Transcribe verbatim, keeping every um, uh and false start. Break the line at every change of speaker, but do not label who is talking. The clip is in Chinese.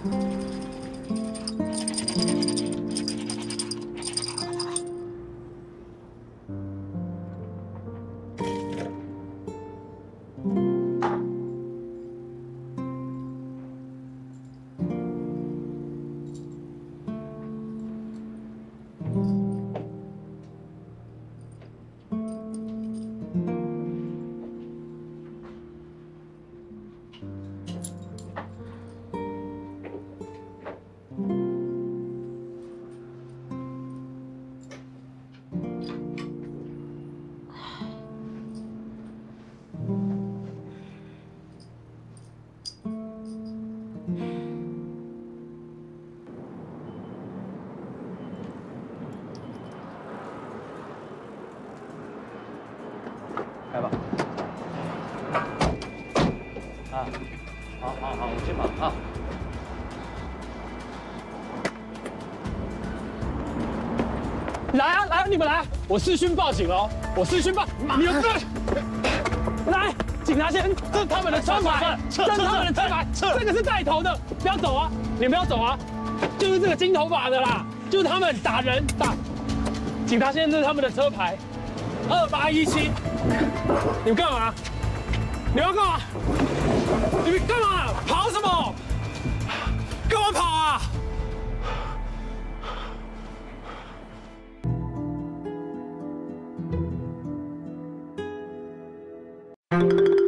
开吧。啊，好好好，我先忙啊。来啊来啊，你们来！我视讯报警了，我视讯报，你们来，警察先，这是他们的车牌，这是他们的车牌，这个是带头的，不要走啊，你们不要走啊，就是这个金头发的啦，就是他们打人打。警察先生，这是他们的车牌，二八一七。 你们干嘛？你们要干嘛？你们干嘛？跑什么？干嘛跑啊？
嗯。